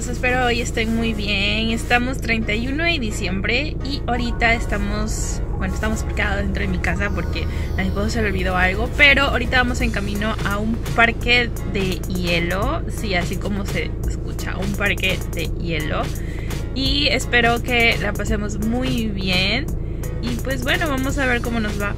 chicos, espero hoy estén muy bien. Estamos 31 de diciembre y ahorita estamos parqueados dentro de mi casa porque a mi esposo se le olvidó algo. Pero ahorita vamos en camino a un parque de hielo. Sí, así como se escucha, un parque de hielo. Y espero que la pasemos muy bien. Y pues bueno, vamos a ver cómo nos va.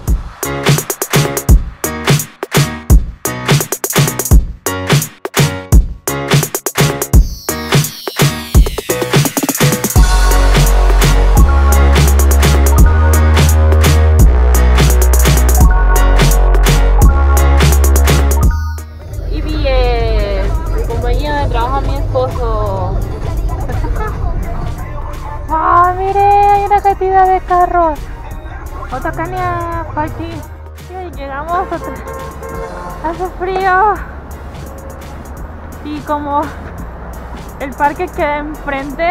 ¡Ah, mire! Hay una cantidad de carros. Otacania, Falti. Llegamos, hace frío. Y como el parque queda enfrente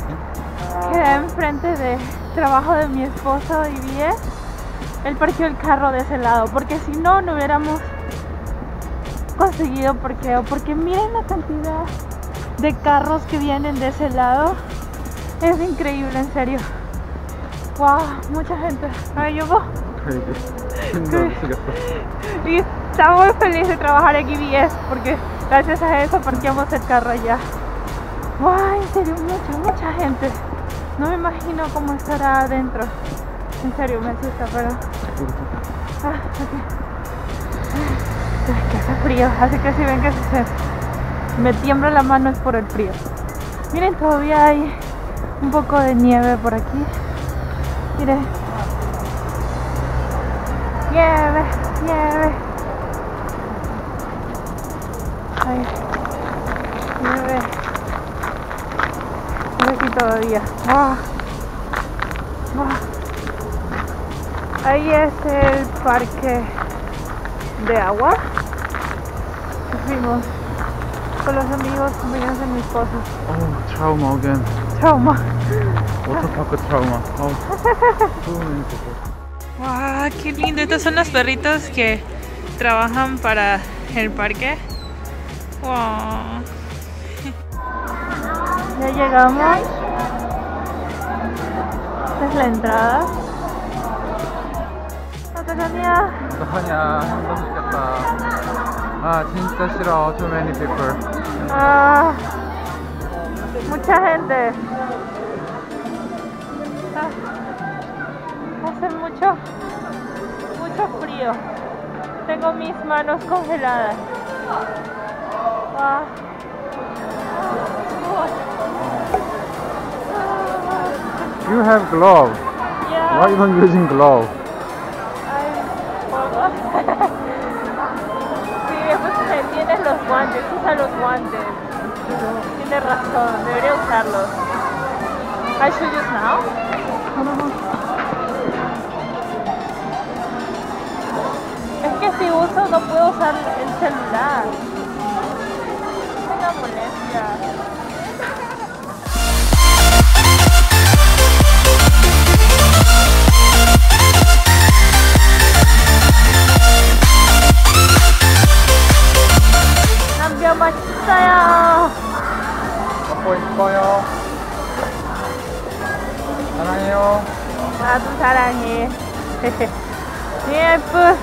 del trabajo de mi esposo y bien, él parqueó el carro de ese lado, porque si no, no hubiéramos conseguido parqueo. Porque miren la cantidad de carros que vienen de ese lado. Es increíble, en serio. Wow, mucha gente. Ay, yo y estaba muy feliz de trabajar aquí BS porque gracias a eso parqueamos el carro allá. Wow, en serio, mucha gente. No me imagino cómo estará adentro. En serio, me asusta, pero... okay. Es que hace frío, así que si ven que me tiembla la mano es por el frío. Miren, todavía hay un poco de nieve por aquí. Miren. Nieve. Ay, nieve. Aquí todavía. Ahí es el parque de agua. Fuimos con los amigos, compañeros de mi esposo. Oh, trauma again. Trauma. Waterpark trauma. Oh. ¡Wow! ¡Qué lindo! Estos son los perritos que trabajan para el parque. ¡Wow! Ya llegamos. Esta es la entrada. 어떡하냐? 어떡하냐? 너무 좋겠다. 아, 진짜 싫어. Too many people. Mucha gente. Hace mucho frío. Tengo mis manos congeladas. You have glove. Yeah. Why are you not using glove? Sí, pues tienes los guantes, usa los guantes. Tienes razón, debería usarlos. I should use now. Es que si uso no puedo usar el celular. Es una molestia. 맛있어요. 먹고 있어요. 사랑해요. 나도 사랑해. 예쁘.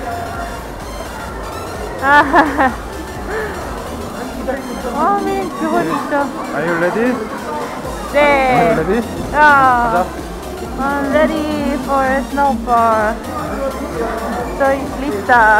미ren, qué bonito. Are you ready? 네. Are you ready? 가자. I'm ready for a snowboard. Estoy lista.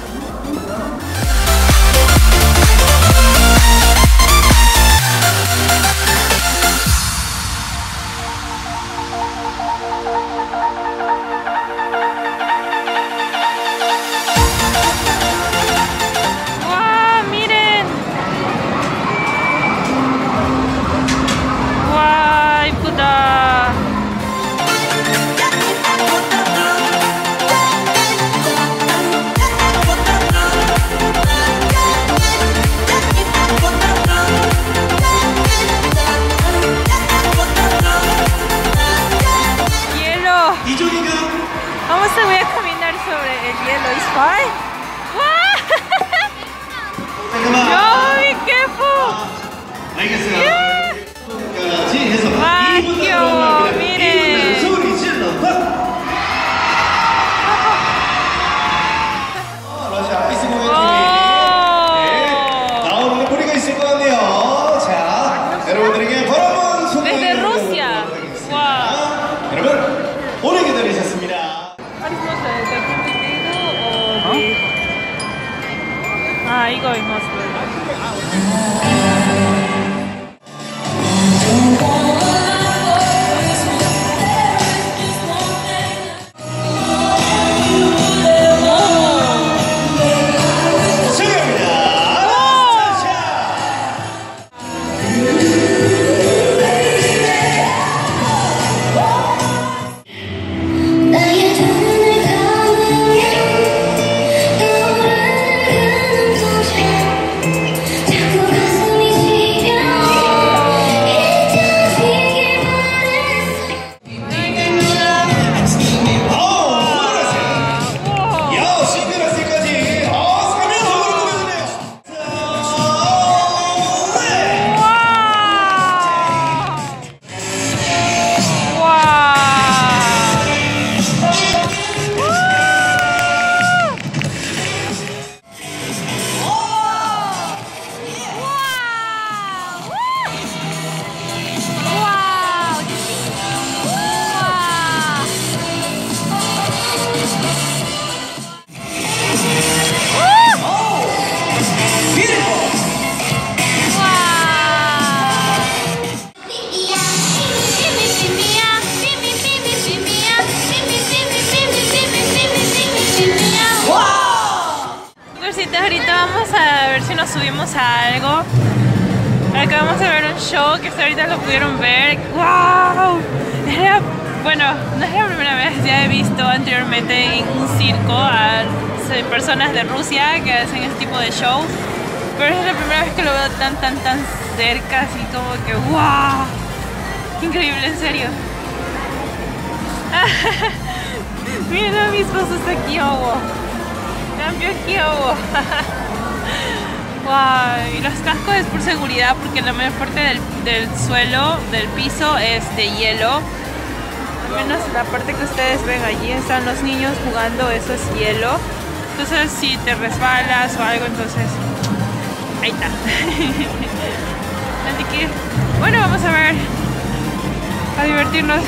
Vamos a voy a caminar sobre el hielo. It's fine. Yo, be careful. 알겠어요. ¡Magio! ¡Miren! 러시아 아이스 공연팀이 나오는 뿌리가 있을 것 같네요. 자, 여러분들에게 바로 한번 소개 Desde Rusia. ¡Wow! 여러분, 오래 기다리셨습니다. 아, 이거 이모습. Ahorita vamos a ver si nos subimos a algo. Acabamos de ver un show que hasta ahorita lo pudieron ver. ¡Wow! Bueno, no es la primera vez, ya he visto anteriormente en un circo a personas de Rusia que hacen este tipo de show, pero es la primera vez que lo veo tan cerca, así como que ¡wow! Increíble, en serio. Miren a mis esposos aquí, cambio aquí, wow. Y los cascos es por seguridad porque la mayor parte del suelo, del piso es de hielo. Al menos la parte que ustedes ven allí están los niños jugando, eso es hielo. Entonces si te resbalas o algo, entonces ahí está. Así que bueno, vamos a ver, a divertirnos.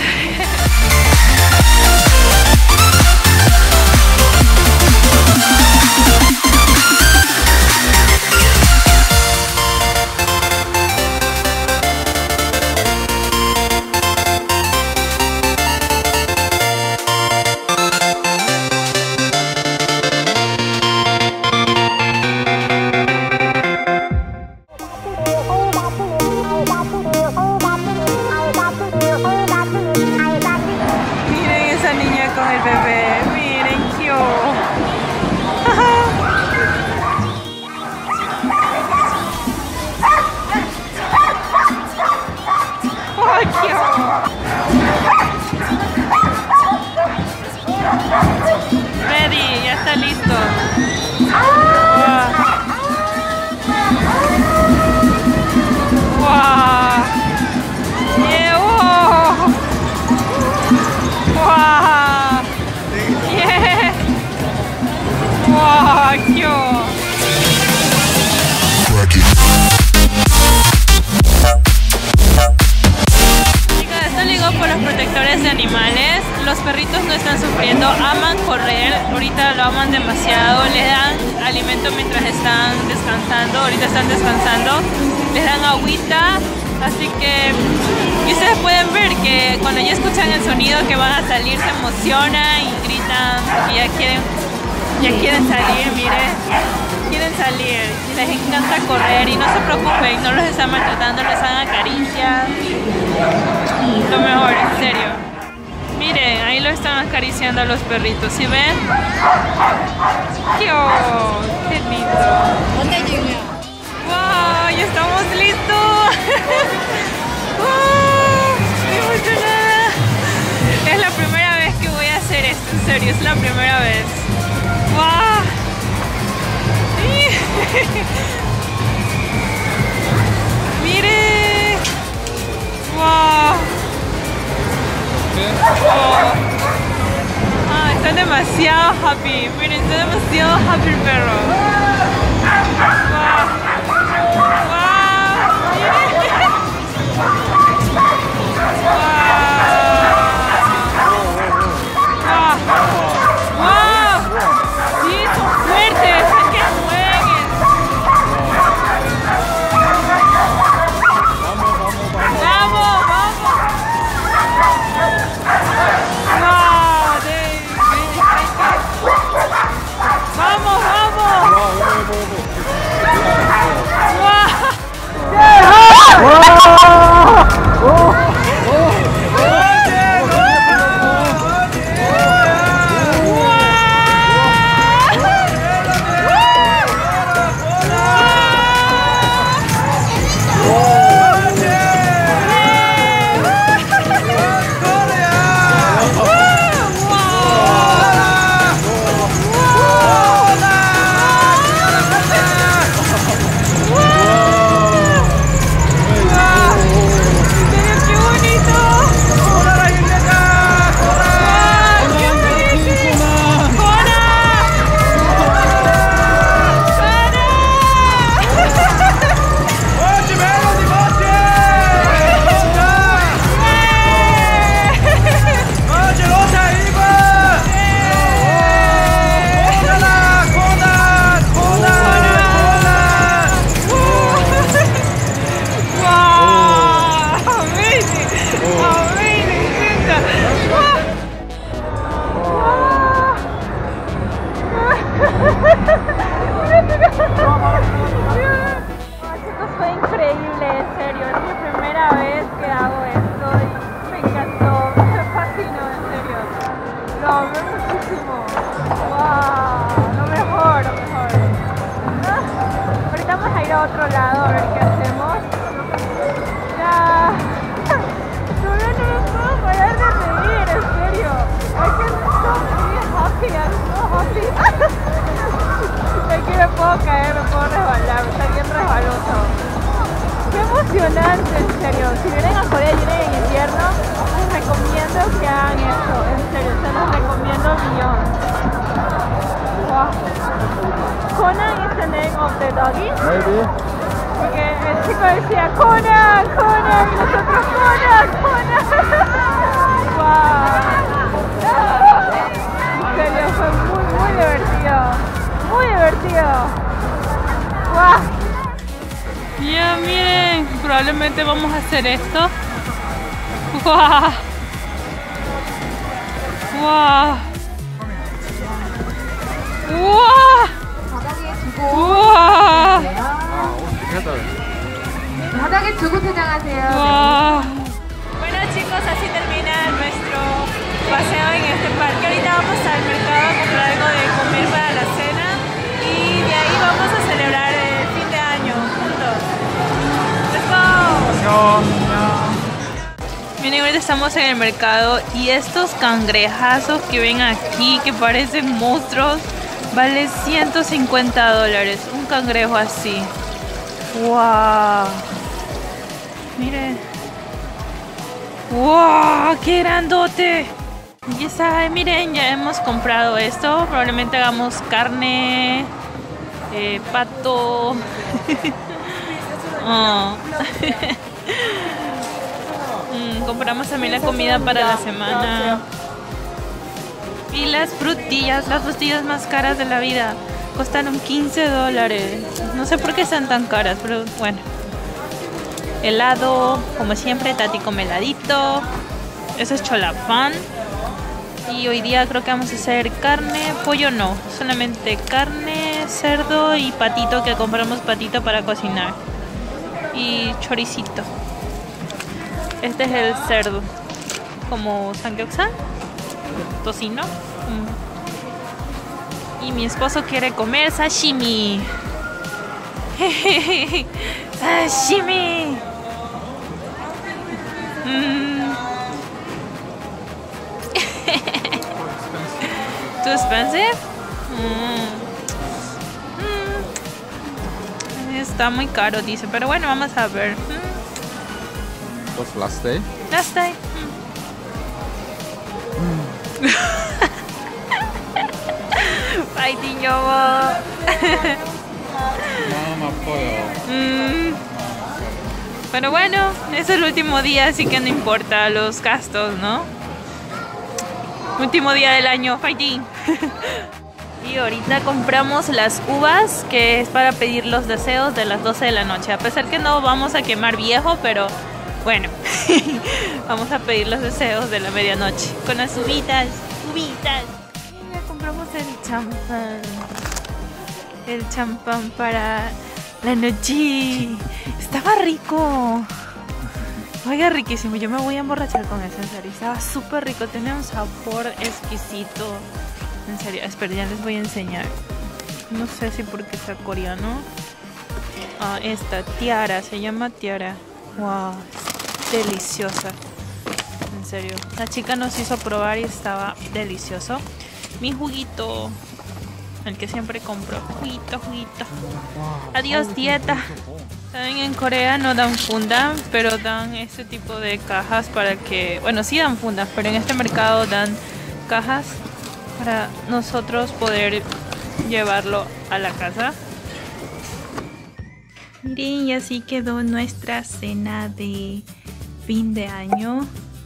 Ready, ya está listo. Wow. Yeah, wow. Wow. Yeah. Wow, qué por los protectores de animales. Los perritos no están sufriendo, aman correr, ahorita lo aman demasiado, les dan alimento mientras están descansando, ahorita están descansando, les dan agüita, así que y ustedes pueden ver que cuando ya escuchan el sonido que van a salir se emocionan y gritan porque ya quieren salir, miren, quieren salir, les encanta correr y no se preocupen, no los están maltratando, les dan caricias. Lo mejor, en serio. Miren, ahí lo están acariciando a los perritos, ¿sí ven? ¡Oh, qué lindo! ¡Wow! ¡Ya estamos listos! ¡Estoy emocionada! Es la primera vez que voy a hacer esto, en serio, es la primera vez. ¡Wow! ¡Miren! Wow. Ah, está demasiado happy. Miren, está demasiado happy el perro. Wow. Wow. Miren. Wow. Wow. Sí, son fuertes. Es que jueguen. Vamos, vamos. Wow, vamos, vamos. Chicos, fue increíble, en serio. Es mi primera vez que hago esto y me encantó, me fascinó, en serio. Lo amé muchísimo. Wow, lo mejor, lo mejor. Ahorita vamos a ir a otro lado a ver qué hacemos. Ya. Todavía no me puedo parar de reír, en serio. I can so happy, I'm so happy. Aquí me puedo caer, me puedo resbalar, está bien resbaloso. Qué emocionante, en serio. Si vienen a Corea y vienen en invierno, les recomiendo que hagan esto, en serio, se los recomiendo un millón. Wow. Conan is the name of the doggy. Maybe. Porque el chico decía Conan, Conan, y nosotros Conan, Conan. Wow. En serio, fue muy divertido. Muy divertido. ¡Wow! Ya miren, probablemente vamos a hacer esto. ¡Wow! ¡Wow! ¡Wow! ¡Wow! 바닥에 두고 퇴장하세요. ¡Wow! Bueno chicos, así termina nuestro paseo en este parque. Ahorita vamos al mercado a comprar algo de comer para la cena. Y de ahí vamos a celebrar el fin de año juntos. ¡Let's go! Miren, ahorita estamos en el mercado y estos cangrejazos que ven aquí, que parecen monstruos, vale $150. Un cangrejo así. ¡Wow! Miren. ¡Wow! ¡Qué grandote! Y está, miren, ya hemos comprado esto. Probablemente hagamos carne, pato. Oh. Compramos también la comida para la semana. Y las frutillas más caras de la vida. Costaron $15. No sé por qué están tan caras, pero bueno. Helado, como siempre, Tati come heladito. Eso es cholafán. Y hoy día creo que vamos a hacer carne, pollo no, solamente carne, cerdo y patito, que compramos patito para cocinar. Y choricito. Este es el cerdo, como samgyeopsal, tocino. Y mi esposo quiere comer sashimi. Sashimi. Too expensive? Está muy caro, dice, pero bueno, vamos a ver. Was last day? Last day. 파이팅 여보. 마음 아파요. Pero bueno, es el último día, así que no importa los gastos, ¿no? Último día del año, fighting. Y ahorita compramos las uvas, que es para pedir los deseos de las 12 de la noche. A pesar que no vamos a quemar viejo, pero bueno, vamos a pedir los deseos de la medianoche. Con las uvitas. Y ya compramos el champán. El champán para la noche. Estaba rico. Oiga, riquísimo. Yo me voy a emborrachar con eso, en serio. Estaba súper rico. Tenía un sabor exquisito. En serio, espera, ya les voy a enseñar. No sé si porque sea coreano. Esta, tiara, se llama tiara. Wow, deliciosa. En serio, la chica nos hizo probar y estaba delicioso. Mi juguito, el que siempre compro. Juguito. Adiós, dieta. También en Corea no dan funda, pero dan este tipo de cajas para que... Bueno, sí dan fundas, pero en este mercado dan cajas para nosotros poder llevarlo a la casa. Miren, y así quedó nuestra cena de fin de año.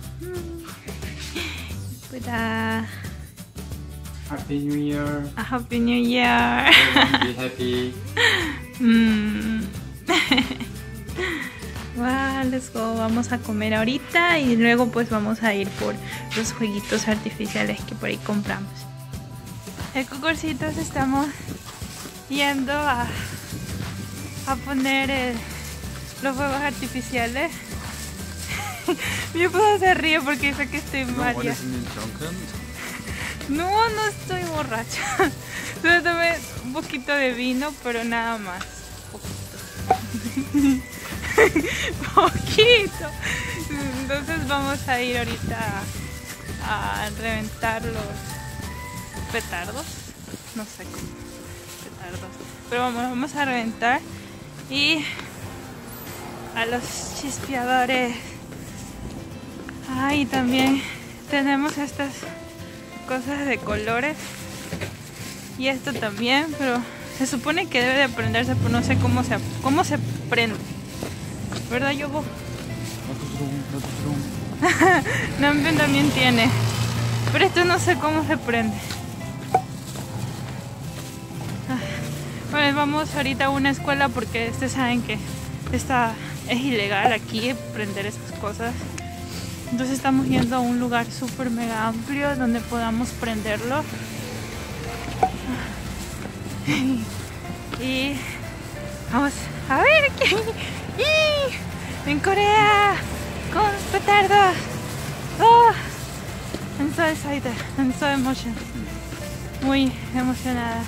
Happy New Year. A Happy New Year. Be happy. Wow, let's go. Vamos a comer ahorita y luego pues vamos a ir por los jueguitos artificiales que por ahí compramos. El Cucorcitos estamos yendo a poner los fuegos artificiales. Mi esposa se ríe porque dice que estoy mal ya. No estoy borracha. Solo tomé un poquito de vino, pero nada más. Poquito. Entonces vamos a ir ahorita a reventar los petardos. No sé cómo. Petardos. Pero vamos a reventar. Y a los chispeadores. Y también tenemos estas cosas de colores. Y esto también, pero se supone que debe de prenderse, pero no sé cómo se prende. ¿Verdad, Yobo? Nambion también tiene. Pero esto no sé cómo se prende. Bueno, vamos ahorita a una escuela porque ustedes saben que es ilegal aquí prender estas cosas. Entonces estamos yendo a un lugar súper mega amplio donde podamos prenderlo. Y vamos a ver aquí en Corea con petardos. I'm so excited, I'm so emotional. Muy emocionada.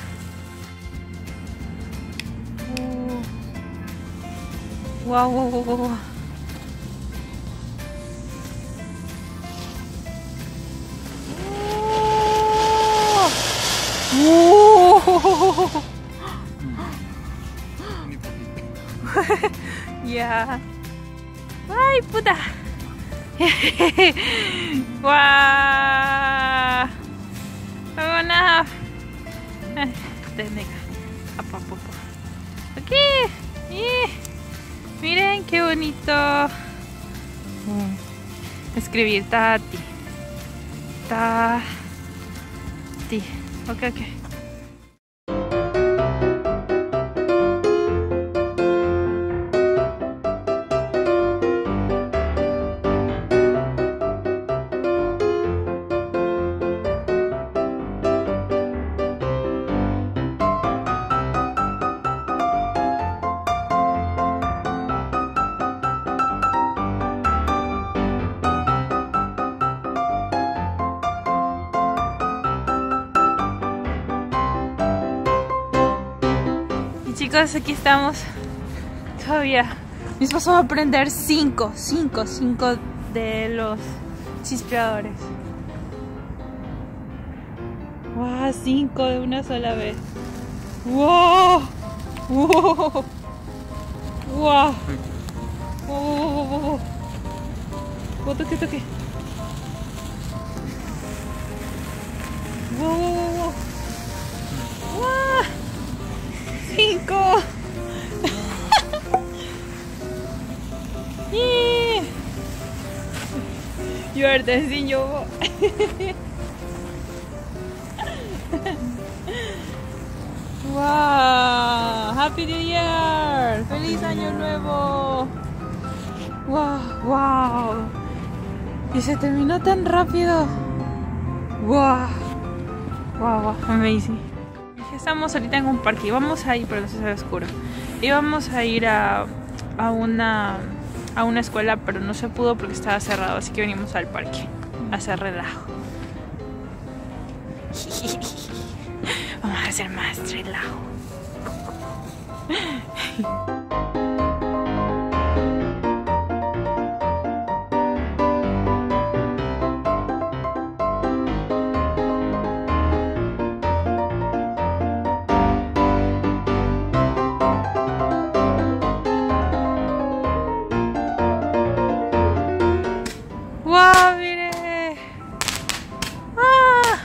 Wow. Ya. Ay, puta. Wah. Vámonos. Técnica. Aquí. Miren qué bonito. Escribir Tati. Ok. Chicos, aquí estamos todavía. Mi esposo va a prender 5 de los chispeadores. Wow, 5 de una sola vez. Wow. toque. Wow. 5. You are dancing, yo. Wow, Happy New Year, feliz año nuevo. Wow. Y se terminó tan rápido. Wow, amazing. Estamos ahorita en un parque y vamos a ir, pero no se ve oscuro. Y vamos a ir a una escuela, pero no se pudo porque estaba cerrado, así que venimos al parque a hacer relajo. Vamos a hacer más relajo. ¡Wow! ¡Mire! ¡Ah!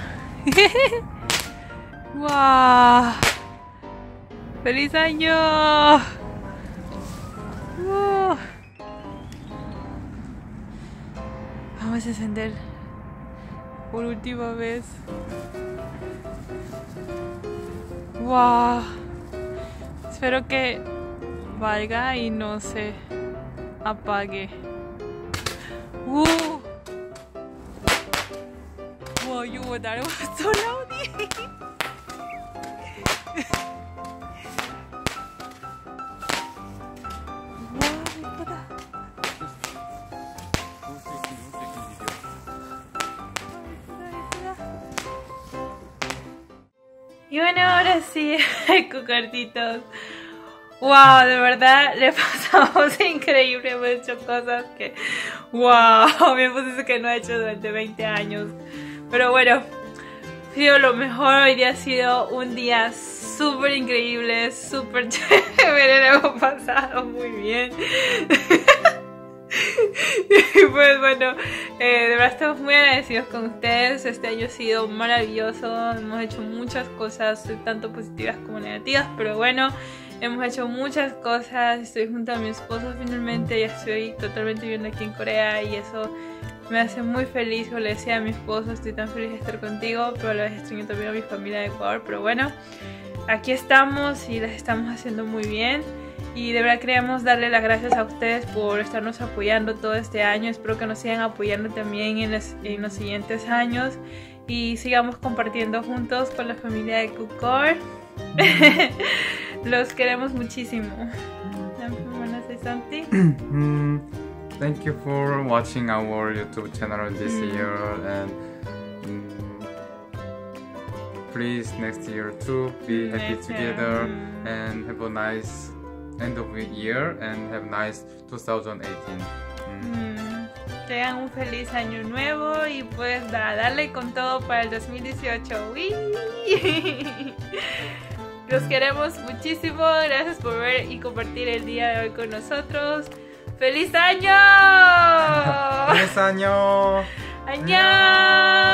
¡Wow! ¡Feliz año! Vamos a encender por última vez. ¡Wow! Espero que valga y no se apague. Wow, that was so loud. Y bueno, ahora sí, cucartitos. Wow, de verdad le pasamos increíble, hemos hecho cosas que wow, me puse que no he hecho durante 20 años. Pero bueno, ha sido lo mejor. Hoy día ha sido un día súper increíble, súper chévere, lo hemos pasado muy bien. Y pues bueno, de verdad estamos muy agradecidos con ustedes. Este año ha sido maravilloso, hemos hecho muchas cosas, tanto positivas como negativas, pero bueno, hemos hecho muchas cosas. Estoy junto a mi esposo finalmente, ya estoy totalmente viviendo aquí en Corea y eso me hace muy feliz. Como le decía a mi esposo, estoy tan feliz de estar contigo, pero a la vez extraño también a mi familia de Ecuador, pero bueno, aquí estamos y las estamos haciendo muy bien. Y de verdad queríamos darle las gracias a ustedes por estarnos apoyando todo este año. Espero que nos sigan apoyando también en los siguientes años y sigamos compartiendo juntos con la familia de Kukor. Los queremos muchísimo. ¿Wanna say something? Thank you for watching our YouTube channel this year, and please next year too be happy together and have a nice end of the year and have nice 2018. Tengan un feliz año nuevo y pues darle con todo para el 2018. ¡Uy! Los queremos muchísimo. Gracias por ver y compartir el día de hoy con nosotros. ¡Feliz año! ¡Feliz año! ¡Año!